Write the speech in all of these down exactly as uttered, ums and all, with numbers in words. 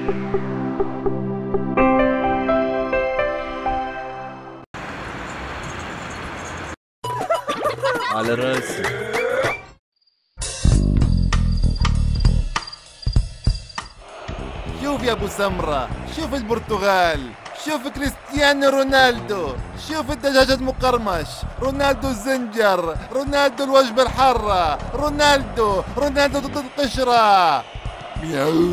على راسي. شوف يا ابو سمرة، شوف البرتغال، شوف كريستيانو رونالدو، شوف الدجاج المقرمش، رونالدو الزنجر، رونالدو الوجبة الحارة، رونالدو رونالدو ضد القشرة. مياو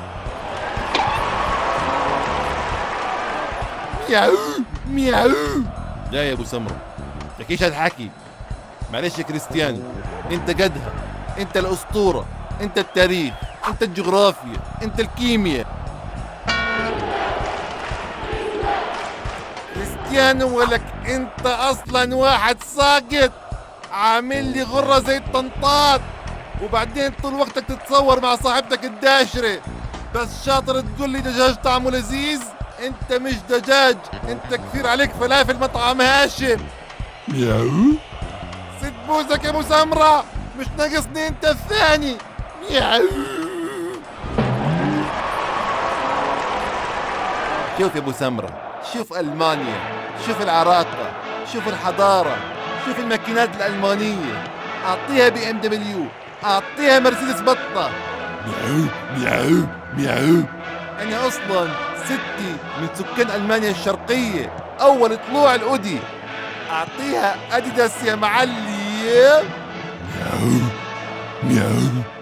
مياو مياو. لا يا ابو سمرة، تحكيش هالحكي. معلش يا كريستيانو، انت قدها، انت الاسطورة، انت التاريخ، انت الجغرافيا، انت الكيمياء. كريستيانو ولك انت اصلا واحد ساقط، عامل لي غرة زي الطنطات، وبعدين طول وقتك تتصور مع صاحبتك الداشرة، بس شاطر تقول لي دجاج طعمه لذيذ. انت مش دجاج، انت كثير عليك فلافل مطعم هاشم. مياو. ست بوزك يا ابو سمرة، مش ناقصني انت الثاني. مياو. شوف يا ابو سمرة، شوف المانيا، شوف العراقة، شوف الحضارة، شوف الماكينات الألمانية. أعطيها بي ام دبليو، أعطيها مرسيدس بطة. مياو مياو مياو. أنا أصلا ستي من سكان ألمانيا الشرقية، أول طلوع الأودي. أعطيها أديداس يا معلي. مياو مياو.